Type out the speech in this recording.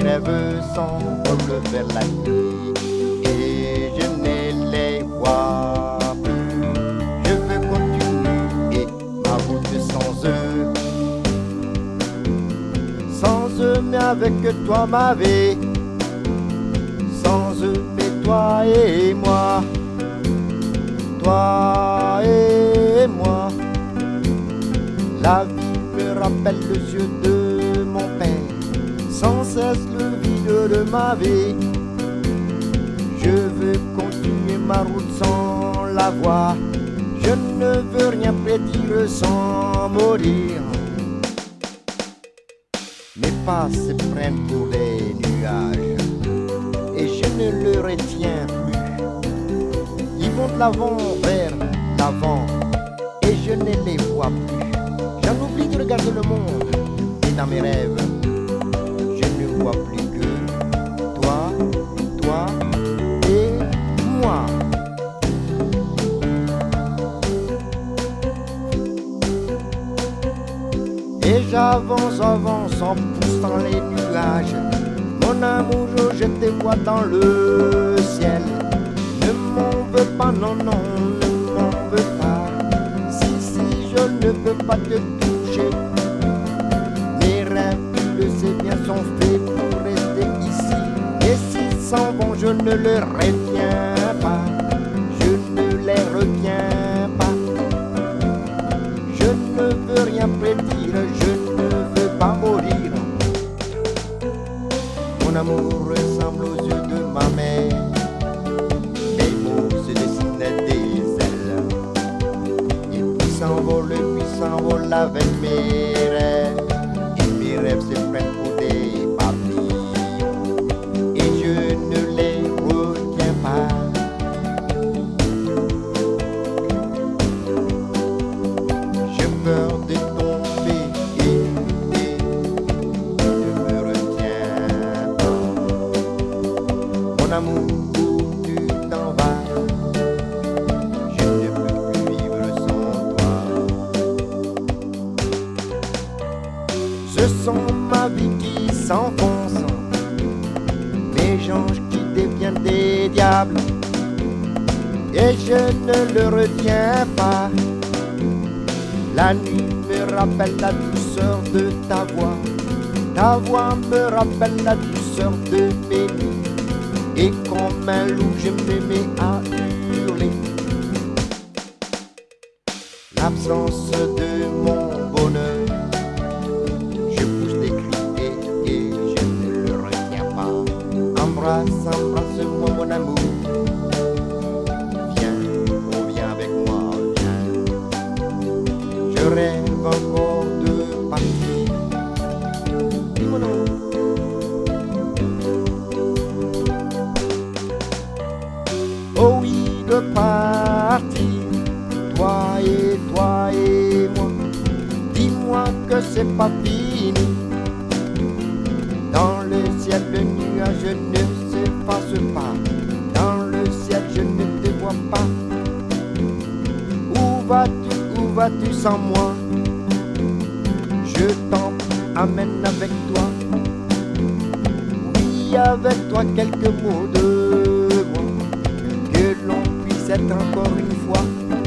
rêves s'envolent vers la nuit et je ne les vois plus. Je veux continuer ma route sans eux. Sans eux, mais avec toi ma vie. Sans eux, mais toi et moi. Toi et moi. La vie me rappelle les yeux de mon père, sans cesse le vide de ma vie. Je veux continuer ma route sans la voir. Je ne veux rien prédire sans mourir. Mes pas se prennent pour des nuages et je ne le retiens plus. Ils vont de l'avant vers l'avant et je ne les vois plus. J'en oublie de regarder le monde et dans mes rêves, je ne vois plus que toi, toi et moi. Et j'avance, avance en poussant les nuages. Mon amour, je te vois dans le ciel. Ne m'en veux pas, non, non, ne m'en veux pas. Si, je ne peux pas te toucher. Mes rêves, tu le sais bien, sont faits pour rester ici. Et s'ils s'en vont, je ne les retiens pas. Je ne les retiens pas. Je ne veux rien prédire, je ne veux pas mourir. Mon amour ressemble aux yeux de ma mère. Mes mots se dessinent des ailes. Et puis s'envolent avec mes rêves. Et mes rêves se prennent pour des papillons. Et je ne les retiens pas. J'ai peur de tomber et ne me retiens pas. Mon amour, tu t'en vas. Je ne peux plus vivre sans toi. Ce sont ma vie qui s'enfonce, mes anges qui deviennent des diables. Et je ne le retiens pas. La nuit me rappelle la douceur de ta voix. Ta voix me rappelle la douceur de mes nuits. Et comme un loup je me mets à hurler. L'absence de mon bonheur. Je pousse des cris et je ne le retiens pas. Embrasse, embrasse-moi mon amour. Je rêve encore de partir. Dis-moi non. Oh oui, de partir. Toi et moi. Dis-moi que c'est pas fini. Dans le ciel, le nuage ne s'efface pas. Dans le ciel, je ne te vois pas. Où vas-tu sans moi? Je t'en amène avec toi. Oui, avec toi quelques mots de moi. Que l'on puisse être encore une fois